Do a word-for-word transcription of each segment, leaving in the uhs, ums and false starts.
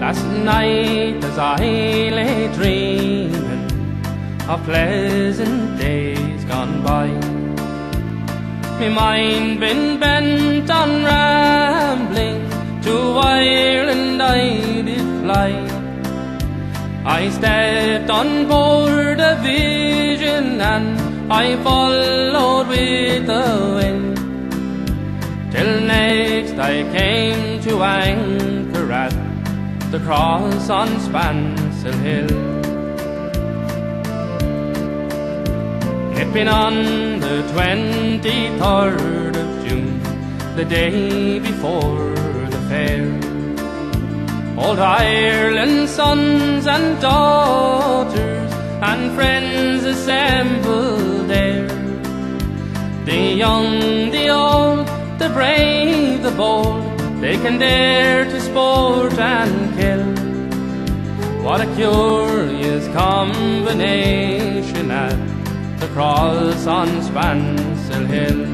Last night as I lay dreaming of pleasant days gone by, my mind been bent on rambling, to Ireland I did fly. I stepped on board a vision and I followed with the wind, till next I came to anchor at the cross on Spancel Hill. It been on the twenty-third of June, the day before the fair. Old Ireland's sons and daughters and friends assembled there. The young, the old, the brave, the bold, they can dare to sport and kill. What a curious combination at the cross on Spancel Hill.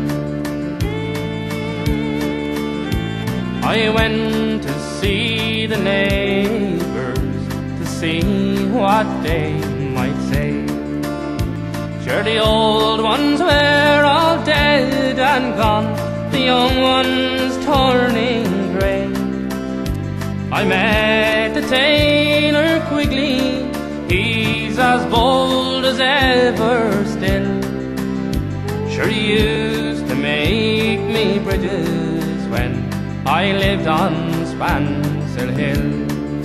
I went to see the neighbours, to see what they might say. Sure, the old ones were all dead and gone, the young ones turning grey. I met the tailor Quigley, he's as bold as ever still. Sure, he used to make me bridges when I lived on Spancel Hill.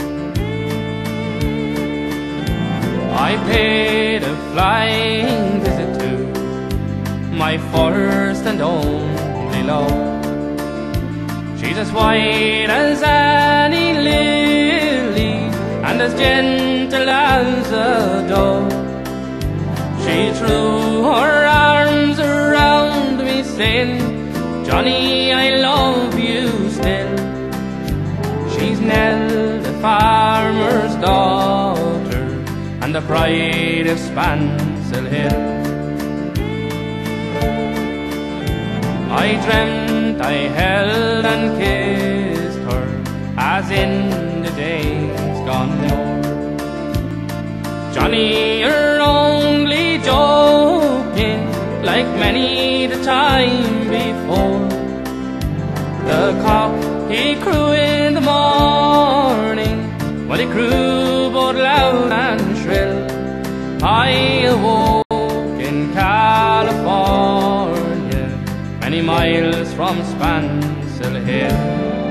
I paid a flying visit to my first and only love. She's as white as any lily and as gentle as a dove. She threw her arms around me saying, "Johnny, I love you still." She's Nell, the farmer's daughter, and the pride of Spancel Hill. I dreamt I held and kissed her, as in the days gone yore. Johnny, you're only joking, like many the time before. The cock, he crew in the morning, but he crew both loud and shrill. I awoke in California, many miles from Spancel Hill.